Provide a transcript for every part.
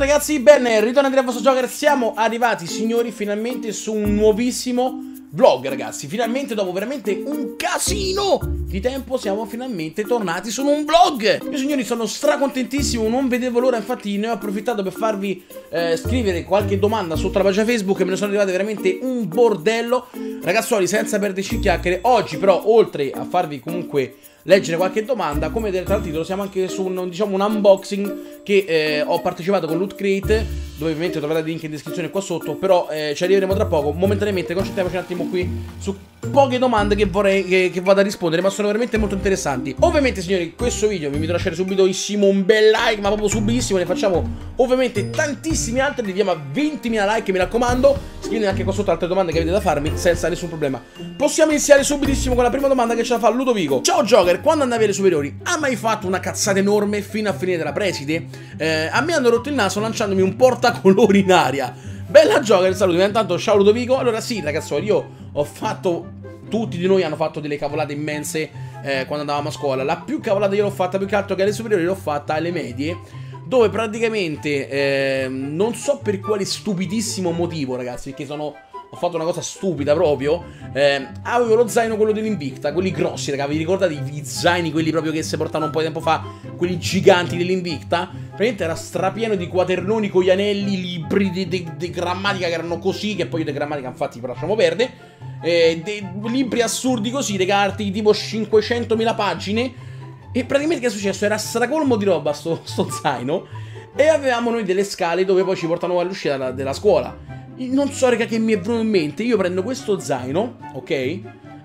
ragazzi, ben ritornati dal vostro Joker. Siamo arrivati, signori, finalmente su un nuovissimo vlog, ragazzi. Finalmente, dopo veramente un casino di tempo, siamo finalmente tornati su un vlog. Io, signori, sono stracontentissimo, non vedevo l'ora. Infatti ne ho approfittato per farvi scrivere qualche domanda sotto la pagina Facebook e me ne sono arrivate veramente un bordello. Ragazzuoli, senza perderci chiacchiere, oggi però, oltre a farvi comunque leggere qualche domanda, come vedete dal titolo, siamo anche su un, diciamo, un unboxing che ho partecipato con Loot Crate, dove ovviamente troverete il link in descrizione qua sotto. Però ci arriveremo tra poco. Momentaneamente concentriamoci un attimo qui su poche domande che vorrei che vado a rispondere, ma sono veramente molto interessanti. Ovviamente, signori, questo video vi invito a lasciare subito un bel like, ma proprio subissimo. Ne facciamo ovviamente tantissimi altri, arriviamo a 20.000 like, mi raccomando. Scrivete anche qua sotto altre domande che avete da farmi senza nessun problema. Possiamo iniziare subitissimo con la prima domanda che ce la fa Ludovico. Ciao Joker, quando andavi alle superiori ha mai fatto una cazzata enorme fino a finire della preside? A me hanno rotto il naso lanciandomi un portacolori in aria. Bella Joker, saluti. Intanto ciao Ludovico. Allora sì, ragazzi, io ho fatto, tutti di noi hanno fatto delle cavolate immense quando andavamo a scuola. La più cavolata io l'ho fatta più che altro che alle superiori, l'ho fatta alle medie, dove praticamente non so per quale stupidissimo motivo, ragazzi, perché ho fatto una cosa stupida proprio. Avevo lo zaino, quello dell'Invicta, quelli grossi, raga. Vi ricordate gli zaini, quelli proprio che si portavano un po' di tempo fa, quelli giganti dell'Invicta? Praticamente era strapieno di quadernoni con gli anelli, libri di grammatica che erano così, che poi io di grammatica infatti però lasciamo perdere. Libri assurdi così, regalati tipo 500.000 pagine. E praticamente che è successo? Era stracolmo di roba sto zaino. E avevamo noi delle scale dove poi ci portano all'uscita della scuola. Non so, raga, che mi è venuto in mente. Io prendo questo zaino, ok?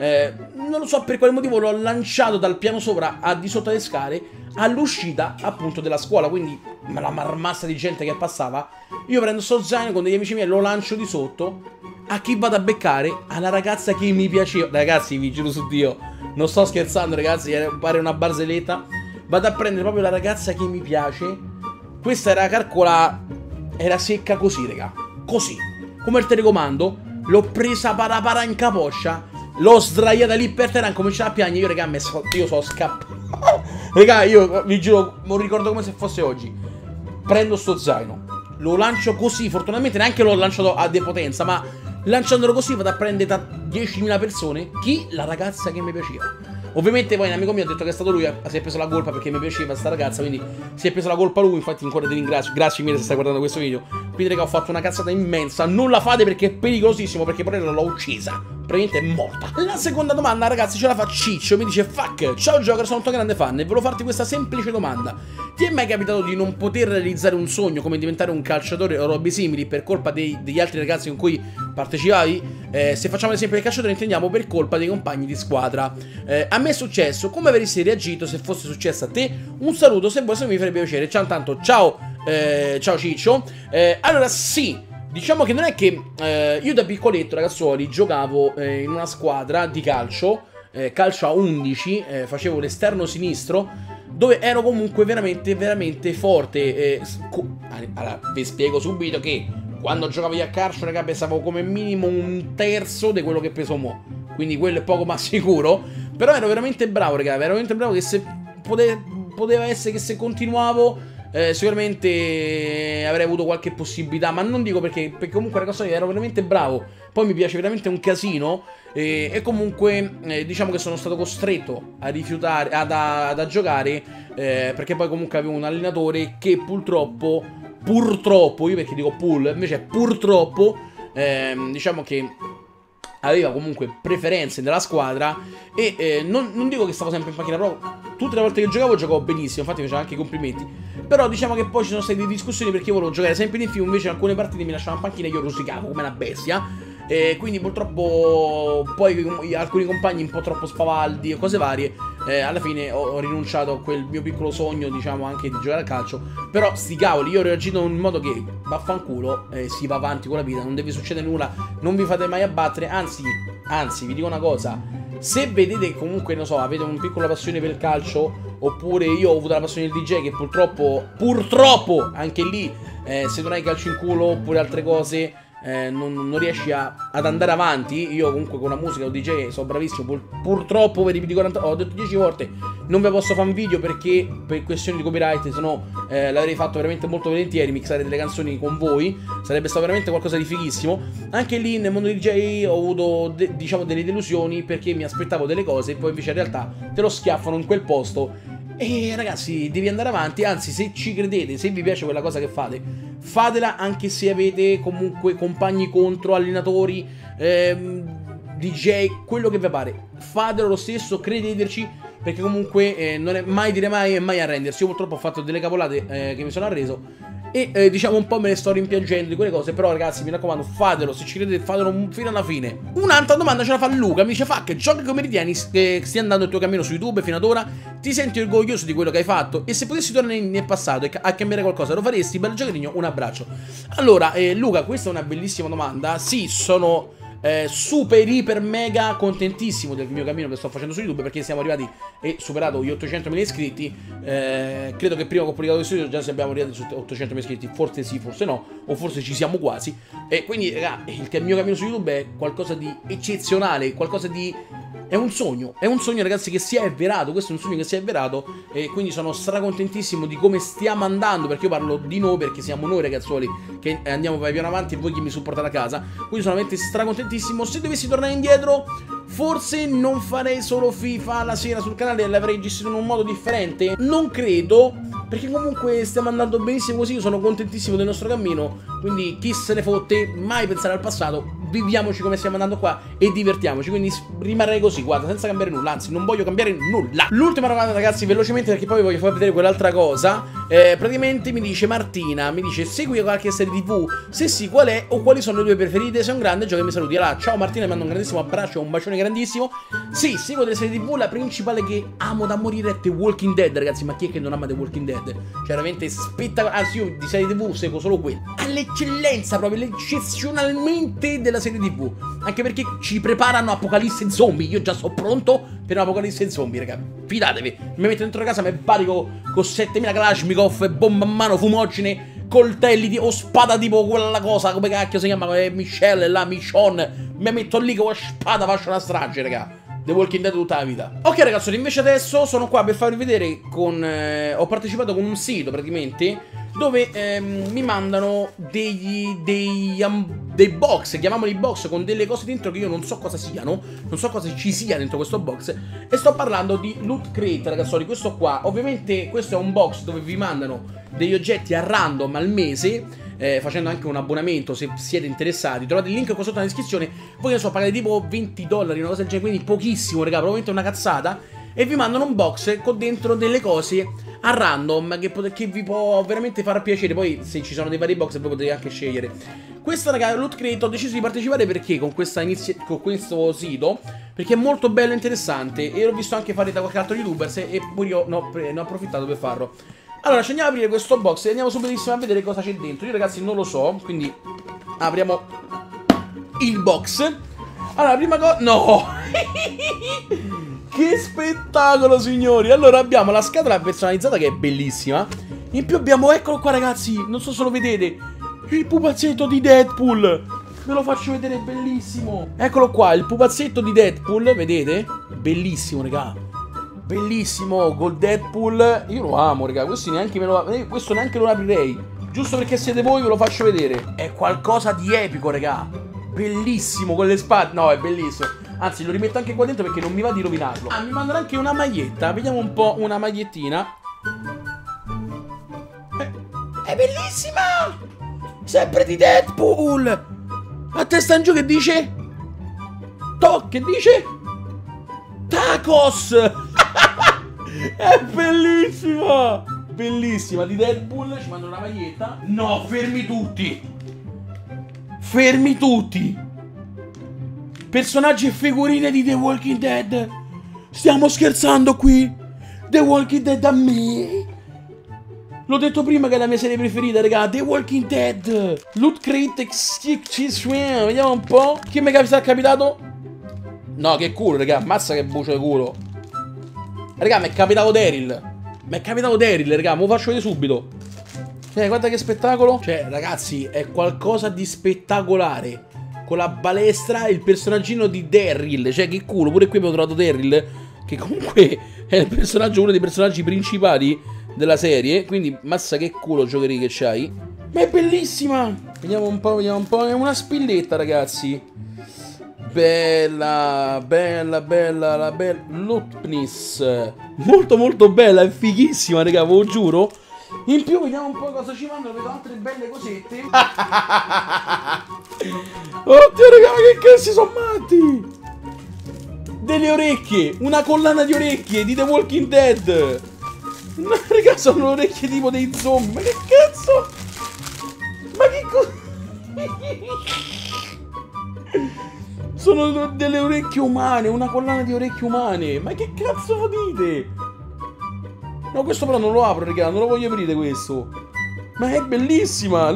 Non lo so per quale motivo l'ho lanciato dal piano sopra a di sotto le scale all'uscita appunto della scuola. Quindi la marmassa di gente che passava. Io prendo sto zaino con degli amici miei, lo lancio di sotto. A chi vado a beccare? Alla ragazza che mi piaceva. Ragazzi, vi giuro su Dio, non sto scherzando, ragazzi, pare una barzelletta. Vado a prendere proprio la ragazza che mi piace. Questa era, calcola, era secca così, raga. Così, come il telecomando. L'ho presa parapara in capoccia, l'ho sdraiata lì per terra, cominciato a piangere. Io, raga, io sono scappato. Raga, io vi giuro, non ricordo come se fosse oggi. Prendo sto zaino, lo lancio così. Fortunatamente neanche l'ho lanciato a depotenza, ma lanciandolo così vado a prendere da 10.000 persone. Chi? La ragazza che mi piaceva. Ovviamente poi un amico mio ha detto che è stato lui, si è preso la colpa perché mi piaceva sta ragazza, quindi si è preso la colpa lui. Infatti ancora ti ringrazio, grazie mille se stai guardando questo video. Quindi, raga, ho fatto una cazzata immensa. Non la fate perché è pericolosissimo, perché poi l'ho uccisa, praticamente è morta. La seconda domanda, ragazzi, ce la fa Ciccio. Mi dice: fuck, ciao Joker, sono un tuo grande fan e volevo farti questa semplice domanda. Ti è mai capitato di non poter realizzare un sogno come diventare un calciatore o robe simili per colpa degli altri ragazzi con cui partecipavi? Se facciamo l'esempio del calciatore intendiamo per colpa dei compagni di squadra. A me è successo. Come avresti reagito se fosse successo a te? Un saluto, se vuoi, se mi farebbe piacere. Ciao, tanto, ciao, ciao Ciccio. Allora sì, diciamo che non è che io da piccoletto, ragazzuoli, giocavo in una squadra di calcio, calcio a 11, facevo l'esterno sinistro, dove ero comunque veramente, veramente forte. Allora, vi spiego subito che quando giocavo io a calcio, raga, pesavo come minimo un terzo di quello che peso mo'. Quindi quello è poco ma sicuro. Però ero veramente bravo, raga, ero veramente bravo, che se poteva essere che se continuavo sicuramente avrei avuto qualche possibilità. Ma non dico perché comunque, ragazzi, ero veramente bravo. Poi mi piace veramente un casino. E comunque diciamo che sono stato costretto a rifiutare a giocare perché poi comunque avevo un allenatore che purtroppo, io perché dico invece purtroppo, diciamo che aveva comunque preferenze nella squadra. E non dico che stavo sempre in panchina, però tutte le volte che giocavo benissimo. Infatti mi faceva anche i complimenti. Però diciamo che poi ci sono state delle discussioni perché io volevo giocare sempre in più. Invece in alcune partite mi lasciavano in panchina e io rosicavo come una bestia. Quindi purtroppo poi alcuni compagni un po' troppo spavaldi e cose varie, alla fine ho rinunciato a quel mio piccolo sogno, diciamo, anche di giocare a calcio. Però sti cavoli, io ho reagito in un modo che vaffanculo, si va avanti con la vita, non deve succedere nulla, non vi fate mai abbattere. Anzi, vi dico una cosa: se vedete comunque, non so, avete una piccola passione per il calcio, oppure io ho avuto la passione del DJ, che purtroppo anche lì se non hai calcio in culo oppure altre cose, non riesci ad andare avanti. Io comunque con la musica, un DJ, sono bravissimo. Purtroppo, ve ripeto 40, ho detto 10 volte, non vi posso fare un video perché per questioni di copyright, se no l'avrei fatto veramente molto volentieri, mixare delle canzoni con voi. Sarebbe stato veramente qualcosa di fighissimo. Anche lì nel mondo DJ ho avuto diciamo delle delusioni, perché mi aspettavo delle cose e poi invece in realtà te lo schiaffano in quel posto. E ragazzi, devi andare avanti. Anzi, se ci credete, se vi piace quella cosa che fate, fatela anche se avete comunque compagni contro, allenatori, DJ, quello che vi pare. Fatelo lo stesso, credeteci, perché comunque non è mai dire mai e mai arrendersi. Io purtroppo ho fatto delle cavolate che mi sono arreso e diciamo un po' me ne sto rimpiangendo di quelle cose. Però ragazzi, mi raccomando, fatelo, se ci credete, fatelo fino alla fine. Un'altra domanda ce la fa Luca, mi dice: fa che giochi come ritieni stia andando il tuo cammino su YouTube fino ad ora? Ti senti orgoglioso di quello che hai fatto? E se potessi tornare nel passato a cambiare qualcosa, lo faresti? Bello giocherino, un abbraccio. Allora, Luca, questa è una bellissima domanda. Sì, sono super iper mega contentissimo del mio cammino che sto facendo su YouTube, perché siamo arrivati e superato gli 800.000 iscritti. Credo che prima che ho pubblicato questo video già siamo arrivati su 800.000 iscritti, forse sì, forse no, o forse ci siamo quasi. E quindi raga, il mio cammino su YouTube è qualcosa di eccezionale, qualcosa di... È un sogno ragazzi che si è avverato, questo è un sogno che si è avverato, e quindi sono stracontentissimo di come stiamo andando, perché io parlo di noi, perché siamo noi ragazzuoli che andiamo piano avanti e voi che mi supportate a casa, quindi sono veramente stracontentissimo. Se dovessi tornare indietro, forse non farei solo FIFA la sera sul canale, l'avrei gestito in un modo differente, non credo, perché comunque stiamo andando benissimo così, io sono contentissimo del nostro cammino, quindi chi se ne fotte, mai pensare al passato, viviamoci come stiamo andando qua e divertiamoci, quindi rimarrei così, guarda, senza cambiare nulla, anzi non voglio cambiare nulla. L'ultima domanda ragazzi, velocemente, perché poi vi voglio far vedere quell'altra cosa. Praticamente mi dice Martina, mi dice: segui qualche serie TV? Se sì, qual è o quali sono le tue preferite? Sei un grande, gioca e mi saluti. Allora, ciao Martina, mi mando un grandissimo abbraccio e un bacione grandissimo. Sì, seguo delle serie TV, la principale che amo da morire è The Walking Dead, ragazzi, ma chi è che non ama The Walking Dead? Cioè veramente spettacolare, anzi io di serie TV seguo solo quella, all'eccellenza proprio, eccezionalmente della serie TV, anche perché ci preparano apocalisse zombie, io già sono pronto per un'apocalisse zombie, raga, fidatevi, mi metto dentro casa, mi barico con 7000 Kalashnikov, bomba a mano, fumogene, coltelli o spada tipo quella cosa, come cacchio si chiama, Michelle, là, Michonne, mi metto lì con la spada, faccio una strage, raga. The Walking Dead tutta la vita. Ok ragazzi, invece adesso sono qua per farvi vedere ho partecipato con un sito praticamente dove mi mandano dei box, chiamiamoli box, con delle cose dentro che io non so cosa siano, non so cosa ci sia dentro questo box, e sto parlando di Loot Crate ragazzi, questo qua. Ovviamente questo è un box dove vi mandano degli oggetti a random al mese, facendo anche un abbonamento se siete interessati. Trovate il link qua sotto nella descrizione. Voi ne so, pagate tipo $20, una cosa del genere, quindi pochissimo raga, probabilmente una cazzata, e vi mandano un box con dentro delle cose a random che vi può veramente far piacere. Poi se ci sono dei vari box voi potete anche scegliere. Questa raga, Loot Crate, ho deciso di partecipare perché con questo sito, perché è molto bello e interessante, e l'ho visto anche fare da qualche altro youtuber, e pure io ne ho approfittato per farlo. Allora, ci andiamo a aprire questo box e andiamo subitissimo a vedere cosa c'è dentro. Io ragazzi non lo so, quindi apriamo il box. Allora, prima cosa... No! Che spettacolo, signori! Allora, abbiamo la scatola personalizzata che è bellissima. In più abbiamo, eccolo qua ragazzi, non so se lo vedete, il pupazzetto di Deadpool. Ve lo faccio vedere, è bellissimo. Eccolo qua, il pupazzetto di Deadpool, vedete? Bellissimo, raga. Bellissimo, col Deadpool. Io lo amo, raga. Questo neanche lo aprirei. Giusto perché siete voi ve lo faccio vedere. È qualcosa di epico, raga. Bellissimo, con le spade. No, è bellissimo. Anzi, lo rimetto anche qua dentro perché non mi va di rovinarlo. Ah, mi mandano anche una maglietta. Vediamo un po' una magliettina. È bellissima. Sempre di Deadpool. A testa in giù che dice? Che dice? Tacos. È bellissima! Bellissima, di Deadpool, ci mandano una maglietta. No, fermi tutti! Fermi tutti! Personaggi e figurine di The Walking Dead! Stiamo scherzando qui? The Walking Dead a me? L'ho detto prima che è la mia serie preferita, raga, The Walking Dead! Loot Crate, vediamo un po'. Che mi è capitato? No, che culo, raga, ammazza che bucio di culo. Raga, mi è capitato Daryl. Mi è capitato Daryl, raga, me lo faccio vedere subito. Cioè, guarda che spettacolo. Cioè, ragazzi, è qualcosa di spettacolare. Con la balestra e il personaggino di Daryl. Cioè, che culo. Pure qui abbiamo trovato Daryl, che comunque è il personaggio, uno dei personaggi principali della serie. Quindi, mazza che culo, giocherie che c'hai. Ma è bellissima. Vediamo un po', vediamo un po'. È una spilletta, ragazzi. Bella, bella, bella, la bella Lupnis. Molto molto bella, è fighissima, raga, ve lo giuro. In più vediamo un po' cosa ci mandano, vedo altre belle cosette. Oddio, raga, ma che cazzo sono matti? Delle orecchie, una collana di orecchie di The Walking Dead. No, raga, sono orecchie tipo dei zombie. Ma che cazzo? Ma che cosa? Sono delle orecchie umane, una collana di orecchie umane. Ma che cazzo dite? No, questo però non lo apro, raga, non lo voglio aprire questo. Ma è bellissima.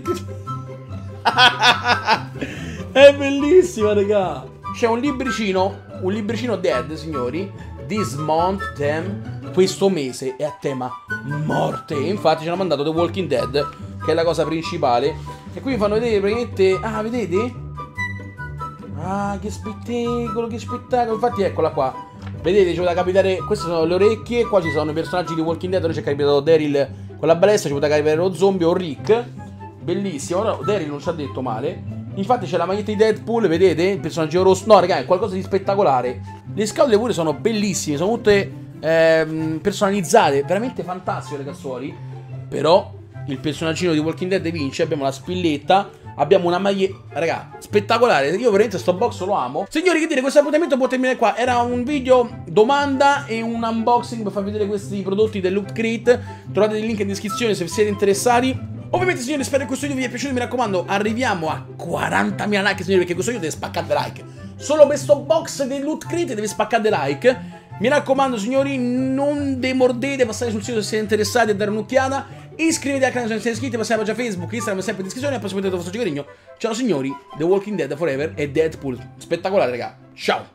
È bellissima, raga. C'è un libricino Dead, signori. This month them. Questo mese è a tema morte. Infatti ci hanno mandato The Walking Dead, che è la cosa principale. E qui vi fanno vedere praticamente. Ah, vedete? Ah, che spettacolo, che spettacolo. Infatti eccola qua. Vedete, c'è da capitare. Queste sono le orecchie. Qua ci sono i personaggi di Walking Dead. Ora c'è capitato Daryl con la balestra. Ci poteva capitare lo zombie o Rick. Bellissimo. Ora Daryl non ci ha detto male. Infatti c'è la maglietta di Deadpool, vedete? Il personaggio rosso. No, raga, è qualcosa di spettacolare. Le scatole pure sono bellissime. Sono tutte personalizzate. Veramente fantastico, ragazzuoli. Però il personaggino di Walking Dead vince. Abbiamo la spilletta. Abbiamo una maglietta, raga, spettacolare. Io veramente sto box lo amo. Signori, che dire, questo appuntamento può terminare qua. Era un video domanda e un unboxing per farvi vedere questi prodotti del Loot Crate. Trovate il link in descrizione se siete interessati. Ovviamente, signori, spero che questo video vi sia piaciuto. Mi raccomando, arriviamo a 40.000 like, signori, perché questo video deve spaccare the like. Solo questo box del Loot Crate deve spaccare the like. Mi raccomando, signori, non demordete, passate sul sito se siete interessati a dare un'occhiata. Iscrivetevi al canale se non siete iscritti, passate a pagina Facebook, Instagram è sempre in descrizione. E poi sapete il vostro giocherino. Ciao signori, The Walking Dead Forever e Deadpool. Spettacolare, raga. Ciao.